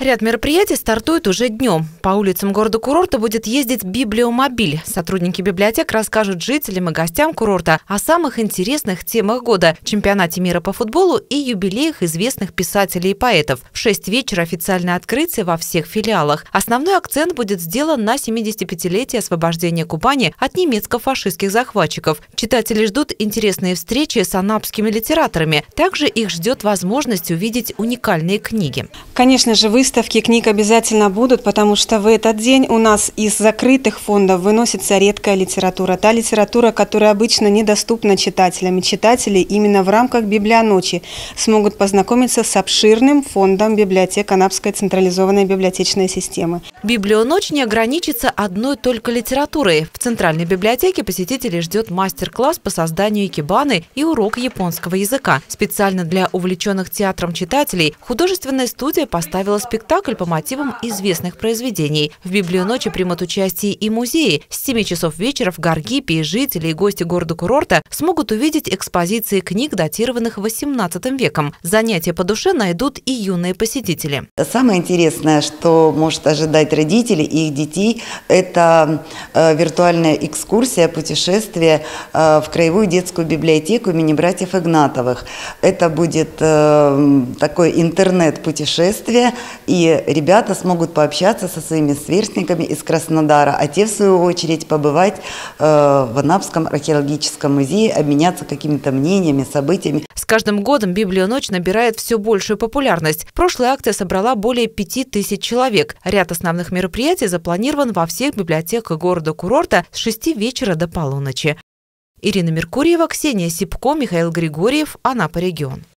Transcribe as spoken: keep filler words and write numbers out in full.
Ряд мероприятий стартует уже днем. По улицам города-курорта будет ездить библиомобиль. Сотрудники библиотек расскажут жителям и гостям курорта о самых интересных темах года, чемпионате мира по футболу и юбилеях известных писателей и поэтов. В шесть вечера официальное открытие во всех филиалах. Основной акцент будет сделан на семидесятипятилетие освобождения Кубани от немецко-фашистских захватчиков. Читатели ждут интересные встречи с анапскими литераторами. Также их ждет возможность увидеть уникальные книги. Конечно же, выставки книг обязательно будут, потому что в этот день у нас из закрытых фондов выносится редкая литература. Та литература, которая обычно недоступна читателям. И читатели именно в рамках Библионочи смогут познакомиться с обширным фондом библиотек Анапской централизованной библиотечной системы. Библионочь не ограничится одной только литературой. В Центральной библиотеке посетителей ждет мастер-класс по созданию икебаны и урок японского языка. Специально для увлеченных театром читателей художественная студия поставила спектакль по мотивам известных произведений. В Библионочи примут участие и музеи. С семи часов вечера в Гаргипе жители и гости города-курорта смогут увидеть экспозиции книг, датированных восемнадцатым веком. Занятия по душе найдут и юные посетители. Самое интересное, что может ожидать родителей и их детей, это э, виртуальная экскурсия, путешествие э, в краевую детскую библиотеку имени братьев Игнатовых. Это будет э, такое интернет-путешествие, и ребята смогут пообщаться со своими сверстниками из Краснодара, а те, в свою очередь, побывать э, в Анапском археологическом музее, обменяться какими-то мнениями, событиями. С каждым годом Библионочь набирает все большую популярность. Прошлая акция собрала более пяти тысяч человек. Ряд основных мероприятий запланирован во всех библиотеках города-курорта с шести вечера до полуночи. Ирина Меркурьева, Ксения Сипко, Михаил Григорьев, Анапа регион.